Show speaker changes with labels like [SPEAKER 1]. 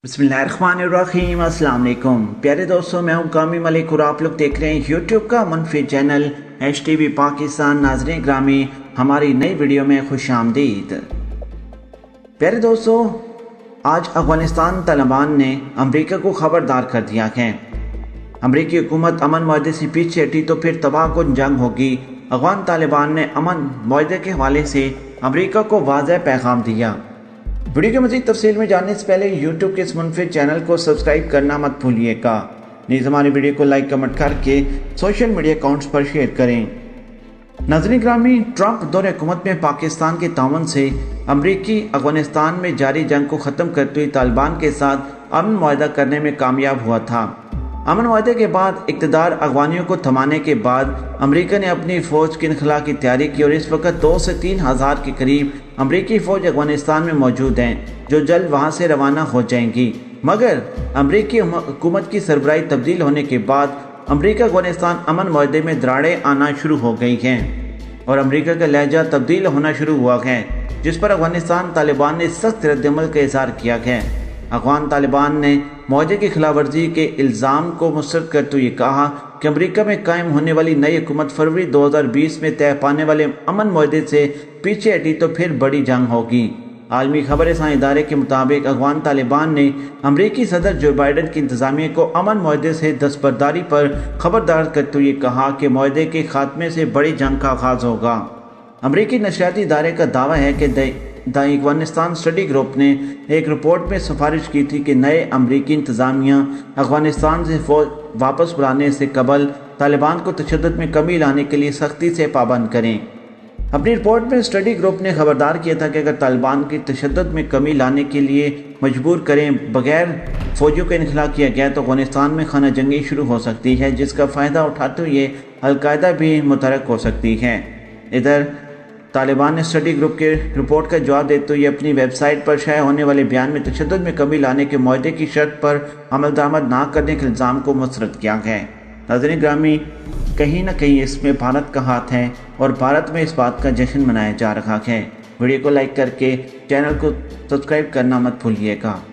[SPEAKER 1] बिस्मिल्लाहिर्रहमानिर्रहीम। अस्सलाम वालेकुम प्यारे दोस्तों, मैं हूं कामी मलिक और आप लोग देख रहे हैं यूट्यूब का मनफी चैनल HTV पाकिस्तान। नाज़रीन ग्रामी, हमारी नई वीडियो में खुश आमदीद। प्यारे दोस्तों, आज अफगानिस्तान तालिबान ने अमेरिका को खबरदार कर दिया है। अमेरिकी हुकूमत अमन मुआहदे से पीछे हटी तो फिर तबाह कुन जंग होगी। अफगान तालिबान ने अमन मुआहदे के हवाले से अमेरिका को वाज़ेह पैगाम दिया। वीडियो के मज़ीद तफसील में जानने से पहले यूट्यूब के इस मुनफिद चैनल को सब्सक्राइब करना मत भूलिएगा। नीज़ हमारी वीडियो को लाइक कमेंट करके सोशल मीडिया अकाउंट्स पर शेयर करें। नाज़रीन ग्रामी, ट्रंप दौरे हुकूमत में पाकिस्तान के ताउन से अमरीकी अफगानिस्तान में जारी जंग को ख़त्म करते हुए तालिबान के साथ अमन मुआहदा करने में कामयाब हुआ था। अमन मुआहदे के बाद इक़्तिदार अफगानियों को थमाने के बाद अमेरिका ने अपनी फ़ौज के इनखला की तैयारी की और इस वक्त 2 से 3 हज़ार के करीब अमरीकी फ़ौज अफगानिस्तान में मौजूद हैं, जो जल्द वहां से रवाना हो जाएंगी। मगर अमरीकी हुकूमत की सरबराही तब्दील होने के बाद अमरीका अफगानिस्तान अमन मुआहदे में दरारें आना शुरू हो गई हैं और अमरीका का लहजा तब्दील होना शुरू हुआ है, जिस पर अफगानिस्तान तालिबान ने सख्त रद्दअमल का इज़हार किया है। अफगान तालिबान ने मुआहदे की खिलाफवर्जी के इल्ज़ाम को मुस्तरद करते हुए कहा कि अमेरिका में कायम होने वाली नई हुकूमत फरवरी 2020 में तय पाने वाले अमन मुआहदे से पीछे हटी तो फिर बड़ी जंग होगी। आलमी खबर रसां इदारे के मुताबिक अफगान तालिबान ने अमरीकी सदर जो बाइडन की इंतजामिया को अमन मुआहदे से दस्तबरदारी पर खबरदार करते हुए कहा कि मुआहदे के खात्मे से बड़ी जंग का आगाज होगा। अमरीकी नशरियाती इदारे का दावा है कि द अफगानिस्तान स्टडी ग्रुप ने एक रिपोर्ट में सिफारिश की थी कि नए अमरीकी इंतजामिया अफगानिस्तान से फौज वापस बुलाने से कबल तालिबान को तशद्दुद में कमी लाने के लिए सख्ती से पाबंद करें। अपनी रिपोर्ट में स्टडी ग्रुप ने खबरदार किया था कि अगर तालिबान की तशद्दुद में कमी लाने के लिए मजबूर करें बगैर फौजियों का इनखला किया गया तो अफगानिस्तान में खाना जंगी शुरू हो सकती है, जिसका फ़ायदा उठाते हुए अलकायदा भी मुतहर्रिक हो सकती है। इधर तालिबान ने स्टडी ग्रुप के रिपोर्ट का जवाब देते हुए अपनी वेबसाइट पर शाया होने वाले बयान में तशद्दुद में कमी लाने के मुआहदे की शर्त पर अमल दरामद ना करने के इल्ज़ाम को मुस्तरद किया है। नाज़रीन ग्रामी, कहीं ना कहीं इसमें भारत का हाथ है और भारत में इस बात का जश्न मनाया जा रहा है। वीडियो को लाइक करके चैनल को सब्सक्राइब करना मत भूलिएगा।